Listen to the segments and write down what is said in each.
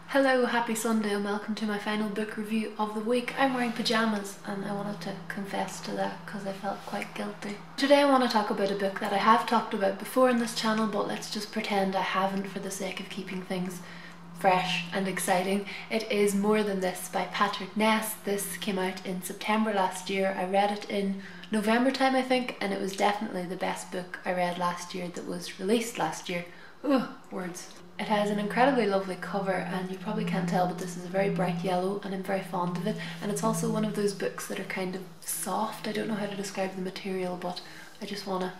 Hello, happy Sunday and welcome to my final book review of the week. I'm wearing pyjamas and I wanted to confess to that because I felt quite guilty. Today I want to talk about a book that I have talked about before in this channel, but let's just pretend I haven't for the sake of keeping things fresh and exciting. It is More Than This by Patrick Ness. This came out in September last year. I read it in November time, I think, and it was definitely the best book I read last year that was released last year. Ugh, words. It has an incredibly lovely cover, and you probably can't tell, but this is a very bright yellow and I'm very fond of it. And it's also one of those books that are kind of soft. I don't know how to describe the material, but I just wanna...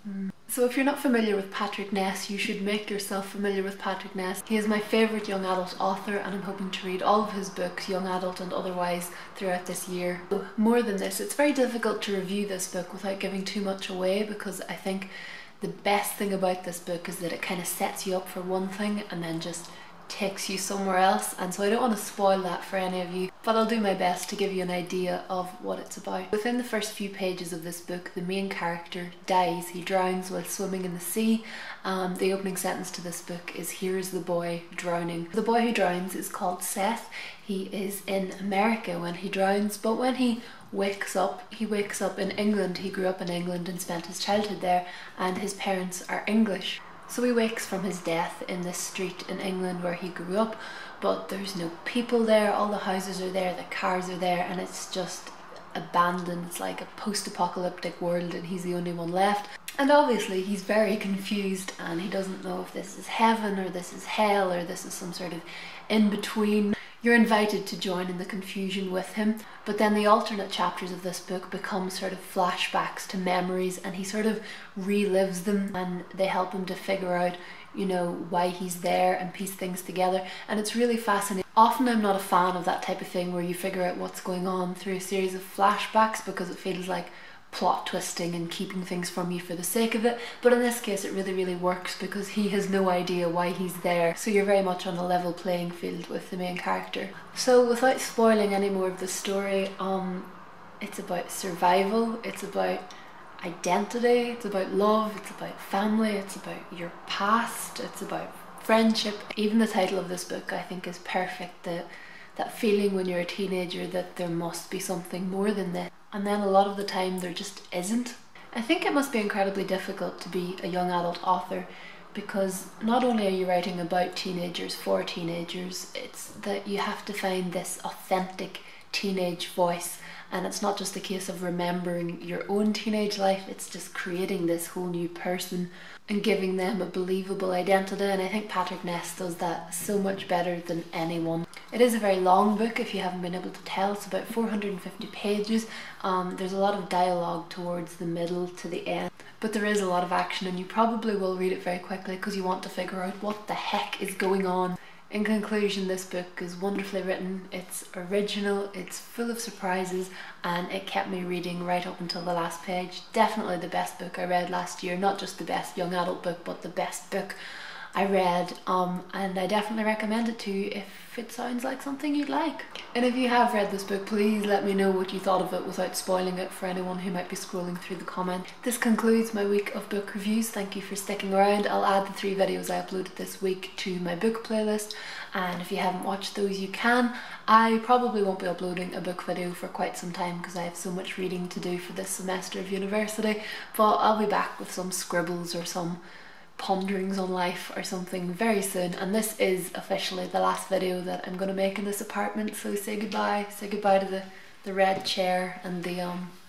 So if you're not familiar with Patrick Ness, you should make yourself familiar with Patrick Ness. He is my favourite young adult author and I'm hoping to read all of his books, young adult and otherwise, throughout this year. So, More Than This. It's very difficult to review this book without giving too much away, because I think the best thing about this book is that it kind of sets you up for one thing and then just takes you somewhere else, and so I don't want to spoil that for any of you, but I'll do my best to give you an idea of what it's about. Within the first few pages of this book, the main character dies. He drowns while swimming in the sea. The opening sentence to this book is, "Here's the boy drowning." The boy who drowns is called Seth. He is in America when he drowns, but when he wakes up in England. He grew up in England and spent his childhood there, and his parents are English. So he wakes from his death in this street in England where he grew up, but there's no people there. All the houses are there, the cars are there, and it's just abandoned. It's like a post-apocalyptic world and he's the only one left. And obviously he's very confused and he doesn't know if this is heaven or this is hell or this is some sort of in-between. You're invited to join in the confusion with him, but then the alternate chapters of this book become sort of flashbacks to memories, and he sort of relives them and they help him to figure out, you know, why he's there and piece things together, and it's really fascinating. Often I'm not a fan of that type of thing where you figure out what's going on through a series of flashbacks, because it feels like plot twisting and keeping things from you for the sake of it, but in this case it really works because he has no idea why he's there, so you're very much on a level playing field with the main character. So without spoiling any more of the story, it's about survival, it's about identity, it's about love, it's about family, it's about your past, it's about friendship. Even the title of this book I think is perfect, that feeling when you're a teenager that there must be something more than this. And then a lot of the time there just isn't. I think it must be incredibly difficult to be a young adult author, because not only are you writing about teenagers for teenagers, it's that you have to find this authentic teenage voice, and it's not just a case of remembering your own teenage life, it's just creating this whole new person and giving them a believable identity, and I think Patrick Ness does that so much better than anyone. It is a very long book if you haven't been able to tell. It's about 450 pages. There's a lot of dialogue towards the middle to the end, but there is a lot of action and you probably will read it very quickly because you want to figure out what the heck is going on. In conclusion, this book is wonderfully written, it's original, it's full of surprises, and it kept me reading right up until the last page. Definitely the best book I read last year, not just the best young adult book, but the best book I read, and I definitely recommend it to you if it sounds like something you'd like. And if you have read this book, please let me know what you thought of it without spoiling it for anyone who might be scrolling through the comments. This concludes my week of book reviews. Thank you for sticking around. I'll add the 3 videos I uploaded this week to my book playlist, and if you haven't watched those you can. I probably won't be uploading a book video for quite some time because I have so much reading to do for this semester of university, but I'll be back with some scribbles or some ponderings on life or something very soon, and this is officially the last video that I'm going to make in this apartment, so say goodbye to the red chair and the